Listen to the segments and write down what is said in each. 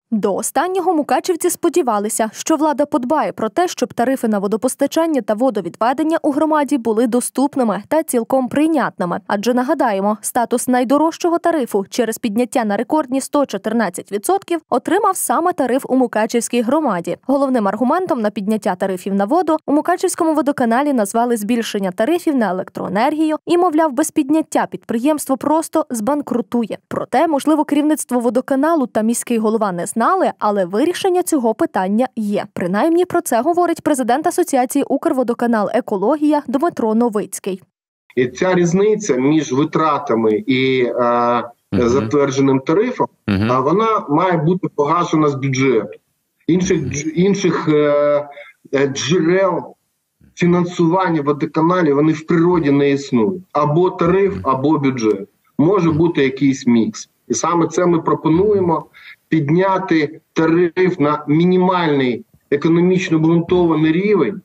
До останнього мукачівці сподівалися, що влада подбає про те, щоб тарифи на водопостачання та водовідведення у громаді були доступними та цілком прийнятними. Адже, нагадаємо, статус найдорожчого тарифу через підняття на рекордні 114% отримав саме тариф у Мукачівській громаді. Головним аргументом на підняття тарифів на воду у Мукачівському водоканалі назвали збільшення тарифів на електроенергію і, мовляв, без підняття підприємство просто збанкрутує. Проте, можливо, керівництво водоканалу та міський голова не знали, але вирішення цього питання є. Принаймні про це говорить президент Асоціації «Укрводоканал Екологія» Дмитро Новицький. І ця різниця між витратами і затвердженим тарифом, вона має бути погашена з бюджету. Інших джерел фінансування водоканалів, вони в природі не існують. Або тариф, або бюджет. Може бути якийсь мікс. І саме це ми пропонуємо – підняти тариф на мінімальний економічно обґрунтований рівень,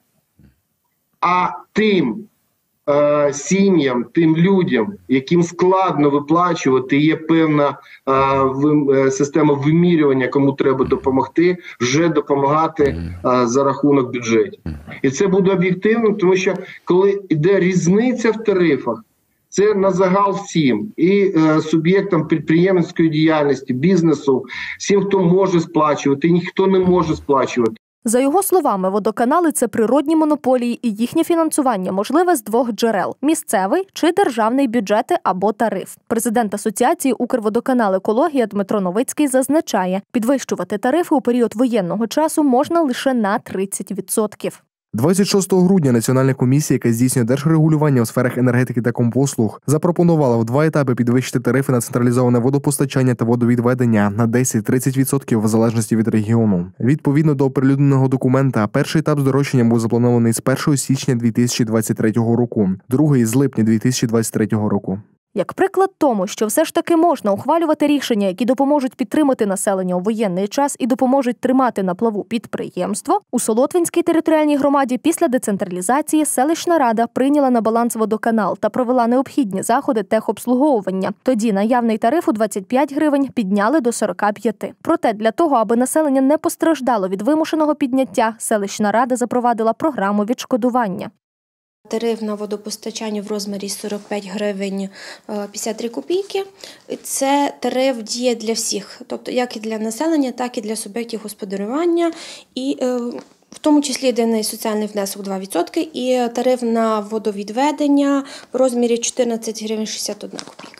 а тим сім'ям, тим людям, яким складно виплачувати, є певна система вимірювання, кому треба допомогти, вже допомагати за рахунок бюджетів. І це буде об'єктивним, тому що коли йде різниця в тарифах, це на загал всім, і суб'єктам підприємницької діяльності, бізнесу, всім, хто може сплачувати, і ніхто не може сплачувати. За його словами, водоканали – це природні монополії, і їхнє фінансування можливе з двох джерел – місцевий чи державний бюджети або тариф. Президент Асоціації «Укрводоканал Екологія» Дмитро Новицький зазначає, підвищувати тарифи у період воєнного часу можна лише на 30%. 26 грудня Національна комісія, яка здійснює держрегулювання у сферах енергетики та компослуг, запропонувала в 2 етапи підвищити тарифи на централізоване водопостачання та водовідведення на 10-30% в залежності від регіону. Відповідно до оприлюдненого документа, перший етап здорожчання був запланований з 1 січня 2023 року, другий – з липня 2023 року. Як приклад тому, що все ж таки можна ухвалювати рішення, які допоможуть підтримати населення у воєнний час і допоможуть тримати на плаву підприємство, у Солотвинській територіальній громаді після децентралізації селищна рада прийняла на баланс водоканал та провела необхідні заходи техобслуговування. Тоді наявний тариф у 25 гривень підняли до 45. Проте для того, аби населення не постраждало від вимушеного підняття, селищна рада запровадила програму відшкодування. Тариф на водопостачання в розмірі 45 гривень 53 копійки. Це тариф діє для всіх, тобто як і для населення, так і для суб'єктів господарювання. І в тому числі єдиний соціальний внесок 2% і тариф на водовідведення в розмірі 14 гривень 61 копійка.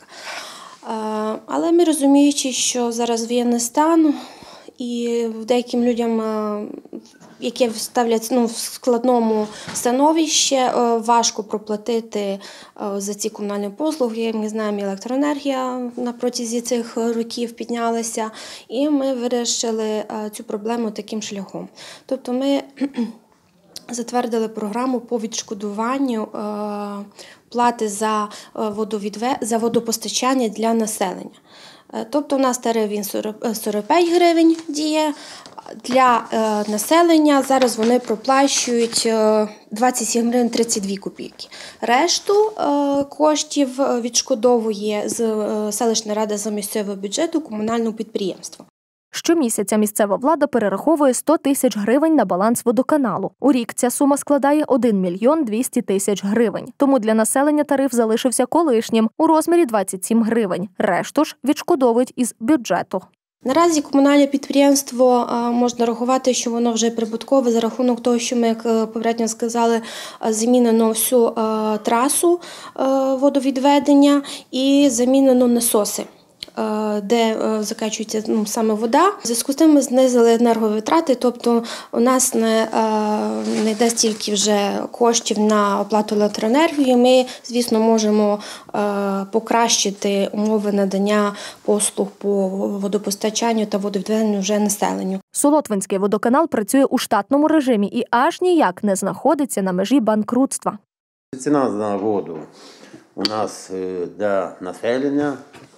Але ми розуміючи, що зараз воєнний стан і деяким людям, які ставлять в складному становищі, важко проплатити за ці комунальні послуги. Ми знаємо, електроенергія на протязі цих років піднялася, і ми вирішили цю проблему таким шляхом. Тобто ми затвердили програму по відшкодуванню плати за водопостачання для населення. Тобто у нас тариф він 45 гривень діє, для населення зараз вони проплачують 27 гривень 32 копійки. Решту коштів відшкодовує селищна рада за місцевого бюджету комунального підприємства. Щомісяця місцева влада перераховує 100 тисяч гривень на баланс водоканалу. У рік ця сума складає 1 мільйон 200 тисяч гривень. Тому для населення тариф залишився колишнім у розмірі 27 гривень. Решту ж відшкодовують із бюджету. Наразі комунальне підприємство, можна рахувати, що воно вже прибуткове за рахунок того, що ми, як попередньо сказали, замінено всю трасу водовідведення і замінено насоси, де закачується саме вода. В зв'язку з тим ми знизили енерговитрати, тобто у нас не йде стільки вже коштів на оплату електроенергії. Ми, звісно, можемо покращити умови надання послуг по водопостачанню та водовідведенню вже населенню. Солотвинський водоканал працює у штатному режимі і аж ніяк не знаходиться на межі банкрутства. Ціна на воду у нас для населення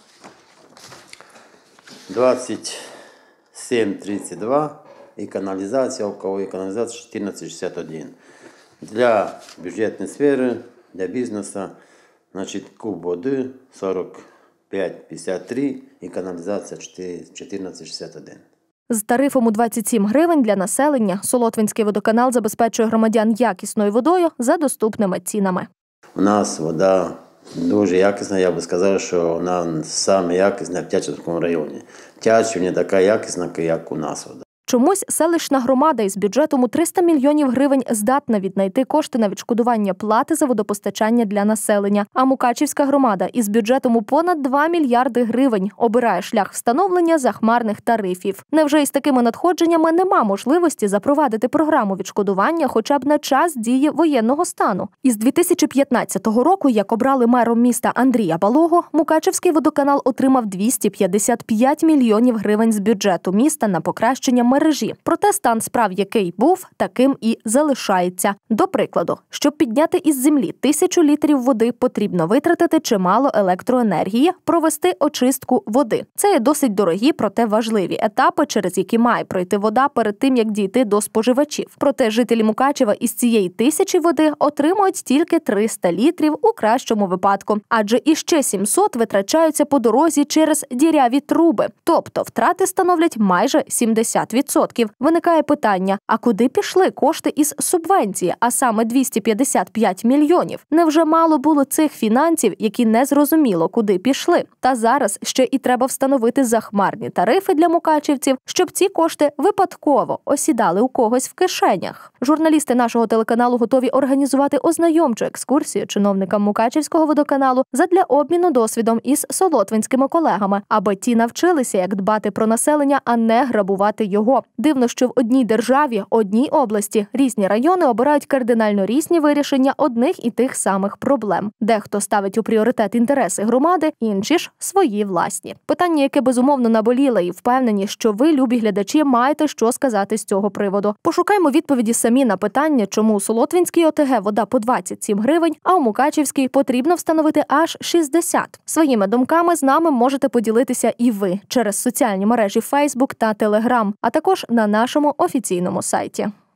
27,32 і каналізація, около каналізації 14,61. Для бюджетної сфери, для бізнесу, куб води 45,53 і каналізація 14,61. З тарифом у 27 гривень для населення Солотвинський водоканал забезпечує громадян якісною водою за доступними цінами. У нас вода дуже якісна, я би сказав, що вона саме якісна в Тячівському районі. Тячів не така якісна, як у нас вода. Чомусь селищна громада із бюджетом у 300 мільйонів гривень здатна віднайти кошти на відшкодування плати за водопостачання для населення. А Мукачівська громада із бюджетом у понад 2 мільярди гривень обирає шлях встановлення захмарних тарифів. Невже із такими надходженнями нема можливості запровадити програму відшкодування хоча б на час дії воєнного стану? Із 2015 року, як обрали мером міста Андрія Балого, Мукачівський водоканал отримав 255 мільйонів гривень з бюджету міста на покращення мережі. Проте стан справ, який був, таким і залишається. До прикладу, щоб підняти із землі 1000 літрів води, потрібно витратити чимало електроенергії, провести очистку води. Це є досить дорогі, проте важливі етапи, через які має пройти вода перед тим, як дійти до споживачів. Проте жителі Мукачева із цієї 1000 води отримують тільки 300 літрів у кращому випадку. Адже іще 700 витрачаються по дорозі через діряві труби. Тобто втрати становлять майже 70%. Виникає питання, а куди пішли кошти із субвенції, а саме 255 мільйонів? Невже мало було цих фінансів, які не зрозуміло, куди пішли? Та зараз ще і треба встановити захмарні тарифи для мукачівців, щоб ці кошти випадково осідали у когось в кишенях. Журналісти нашого телеканалу готові організувати ознайомчу екскурсію чиновникам Мукачівського водоканалу задля обміну досвідом із солотвинськими колегами, аби ті навчилися, як дбати про населення, а не грабувати його. Дивно, що в одній державі, одній області різні райони обирають кардинально різні вирішення одних і тих самих проблем. Дехто ставить у пріоритет інтереси громади, інші ж свої власні. Питання, яке безумовно наболіло, і впевнені, що ви, любі глядачі, маєте що сказати з цього приводу. Пошукаймо відповіді самі на питання, чому у Солотвинській ОТГ вода по 27 гривень, а у Мукачівській потрібно встановити аж 60. Своїми думками з нами можете поділитися і ви через соціальні мережі Facebook та Telegram, а також на нашому офіційному сайті.